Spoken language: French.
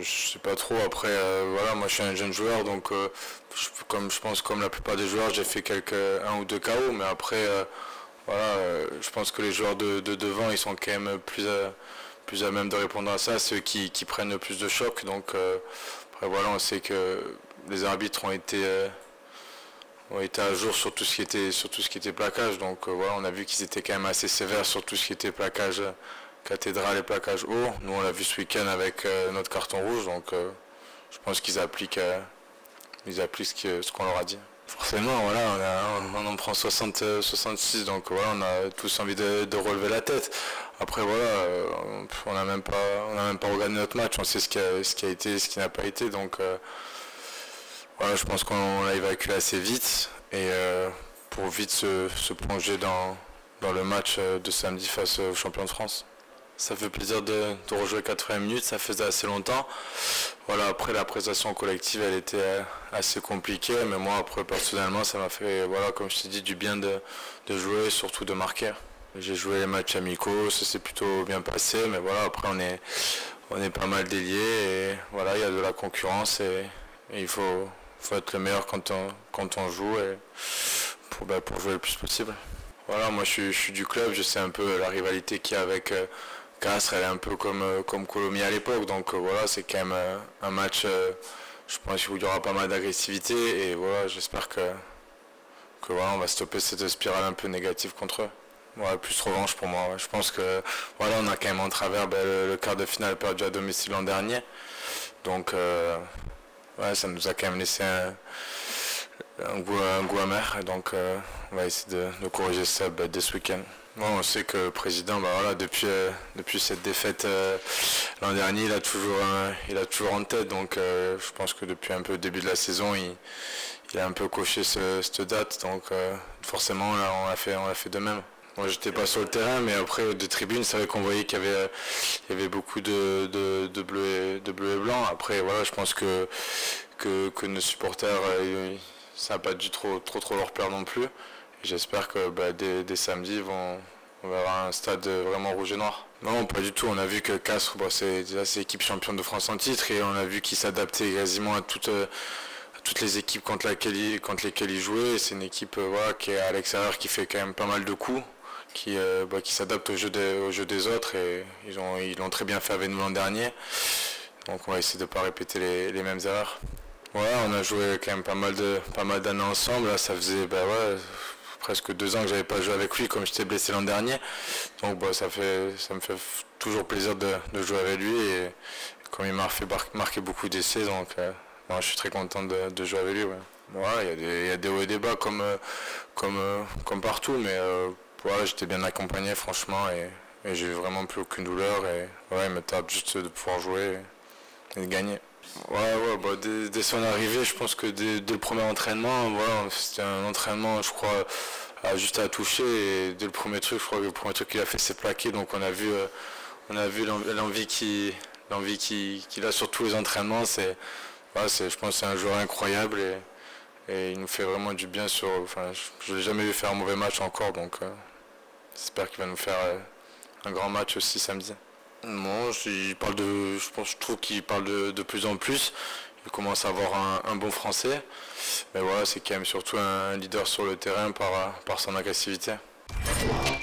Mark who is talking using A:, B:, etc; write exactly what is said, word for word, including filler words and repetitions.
A: Je sais pas trop. Après, euh, voilà, moi je suis un jeune joueur, donc euh, je, comme je pense comme la plupart des joueurs, j'ai fait quelques un ou deux K O, mais après, euh, voilà, euh, je pense que les joueurs de, de devant, ils sont quand même plus à, plus à même de répondre à ça, ceux qui, qui prennent le plus de chocs. Donc euh, après, voilà, on sait que les arbitres ont été euh, ont été à jour sur tout ce qui était sur tout ce qui était plaquage. Donc euh, voilà, on a vu qu'ils étaient quand même assez sévères sur tout ce qui était plaquage cathédrale et plaquage haut. Nous on l'a vu ce week-end avec euh, notre carton rouge, donc euh, je pense qu'ils appliquent, euh, ils appliquent ce, ce qu'on leur a dit. Forcément, voilà, on, a, on en prend soixante, soixante-six, donc voilà, on a tous envie de, de relever la tête. Après voilà, on n'a même pas, on n'a même pas regardé notre match, on sait ce qui a, ce qui a été, ce qui n'a pas été, donc euh, voilà, je pense qu'on l'a évacué assez vite et euh, pour vite se, se plonger dans, dans le match de samedi face aux champions de France. Ça fait plaisir de, de rejouer quatre-vingts minutes, ça faisait assez longtemps. Voilà, après la prestation collective, elle était assez compliquée, mais moi après personnellement, ça m'a fait, voilà, comme je t'ai dit, du bien de, de jouer et surtout de marquer. J'ai joué les matchs amicaux, ça s'est plutôt bien passé, mais voilà, après on est, on est pas mal déliés et voilà, il y a de la concurrence et, et il faut, faut être le meilleur quand on, quand on joue et pour, bah, pour jouer le plus possible. Voilà, moi je suis, je suis du club, je sais un peu la rivalité qu'il y a avec euh, Castres, elle est un peu comme, euh, comme Colomiers à l'époque, donc euh, voilà, c'est quand même euh, un match, euh, je pense qu'il y aura pas mal d'agressivité et voilà, j'espère que, que voilà, on va stopper cette spirale un peu négative contre eux. Ouais, plus revanche pour moi, ouais. Je pense que voilà, on a quand même en travers ben, le, le quart de finale perdu à domicile l'an dernier, donc euh, ouais, ça nous a quand même laissé un, un, goût, un goût amer, et donc euh, on va essayer de, de corriger ça ben, dès ce week-end. Bon, on sait que le président, bah voilà, depuis, euh, depuis cette défaite euh, l'an dernier, il a toujours, euh, il a toujours en tête. Donc, euh, je pense que depuis un peu le début de la saison, il, il a un peu coché ce, cette date. Donc, euh, forcément, là, on a fait, on a fait de même. Moi, j'étais pas sur le terrain, mais après des tribunes, c'est vrai qu'on voyait qu'il y avait, il y avait beaucoup de, de, de bleu et de bleu et blanc. Après, voilà, je pense que que, que nos supporters, euh, ça n'a pas dû trop, trop, trop leur plaire non plus. J'espère que bah, dès, dès samedi, vont, on va avoir un stade vraiment rouge et noir. Non, pas du tout. On a vu que Castres, bah, c'est l'équipe championne de France en titre et on a vu qu'il s'adaptait quasiment à, toute, à toutes les équipes contre, laquelle il, contre lesquelles il jouait. C'est une équipe euh, voilà, qui est à l'extérieur, qui fait quand même pas mal de coups, qui, euh, bah, qui s'adapte au, au jeu des autres et ils l'ont ils l'ont très bien fait avec nous l'an dernier. Donc on va essayer de ne pas répéter les, les mêmes erreurs. Ouais, on a joué quand même pas mal de pas mal d'années ensemble. Là, ça faisait bah ouais, presque deux ans que j'avais pas joué avec lui, comme j'étais blessé l'an dernier. Donc bah, ça fait ça me fait toujours plaisir de, de jouer avec lui et comme il m'a fait marquer beaucoup d'essais, donc euh, moi, je suis très content de, de jouer avec lui. Ouais. Voilà, il y a des il y a des hauts et des bas comme comme comme partout, mais euh, voilà, j'étais bien accompagné franchement et, et j'ai vraiment plus aucune douleur et ouais, il me tape juste de pouvoir jouer et, et de gagner. Ouais, ouais, bah, dès, dès son arrivée, je pense que dès, dès le premier entraînement, voilà, c'était un entraînement, je crois, à, juste à toucher. Et dès le premier truc, je crois que le premier truc qu'il a fait, c'est plaquer. Donc on a vu, euh, on a vu l'envie qu'il, l'envie qu'il, qu'il a sur tous les entraînements. C'est, voilà, c'est, je pense que c'est un joueur incroyable et, et il nous fait vraiment du bien. Sur, enfin, je ne l'ai jamais vu faire un mauvais match encore, donc euh, j'espère qu'il va nous faire euh, un grand match aussi samedi. Non, il parle de, je pense, je trouve qu'il parle de, de plus en plus. Il commence à avoir un, un bon français. Mais voilà, c'est quand même surtout un leader sur le terrain par, par son agressivité.